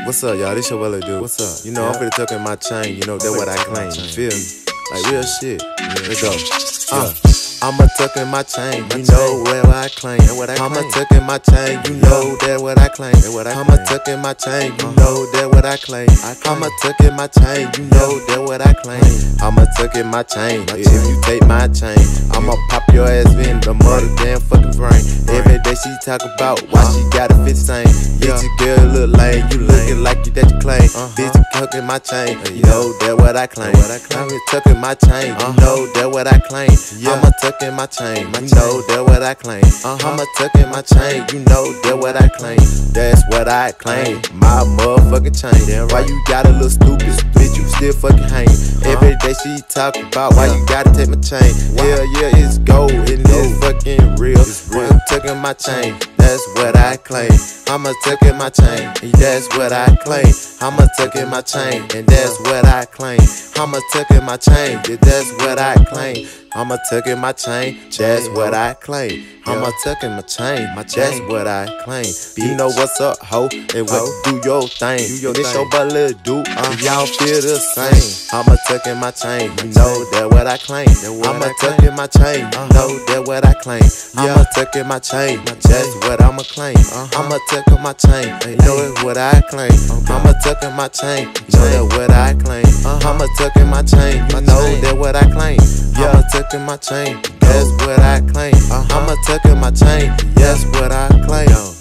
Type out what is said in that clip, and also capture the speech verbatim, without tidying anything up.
What's up, y'all? This your Willie dude. What's up? You know, yeah. I'm finna tuck in my chain. You know, that's what I claim. You feel me? Like real shit. Yeah. Let's go. Uh. I'ma tuck in my chain, you know where I claim. I'ma tuck in my chain, you know that what I claim. I'ma tuck in my chain, you know that what I claim. I'ma tuck in my chain, you know that what I claim. I'ma tuck in my chain, if you take my chain, I'ma pop your ass in the mother damn fucking brain. Every day she talk about why she gotta fit same. Bitch, your girl look lame, you looking like you that you claim. Bitch, you tuck in my chain, you know that what I claim. I'ma tuck in my chain, you know that what I claim. I'ma tuck in my chain, you know that what I claim. I'ma tuck in my chain, you know that what I claim. That's what I claim, my motherfucking chain. Why you got a little stupid, bitch, you still fucking hang. Every day she talk about why you gotta take my chain. Yeah, yeah, it's gold, and it's fucking real. I'm tucking my chain, that's what I claim. I'ma tuck in my chain, that's what I claim. I'ma tuck in my chain, and that's what I claim. I'ma tuck in my chain, that's what I claim. I'ma tuck in my chain, that's what I claim. I'ma tuck in my chain, that's what I claim. You know what's up, ho, and what do your thing. This your butt little dude, y'all feel the same. I'ma tuck in my chain, you know that what I claim. I'ma tuck in my chain, you know that what I claim. I'ma tuck in my chain, that's what I'ma claim. I'ma tuck in my chain, you know it's what I claim. I'ma tuck in my chain, you know that what I claim. I'ma tuck in my chain, you know that what I claim. I'ma tuck in my chain, that's what I claim. I'ma tuck in my chain, that's what I claim.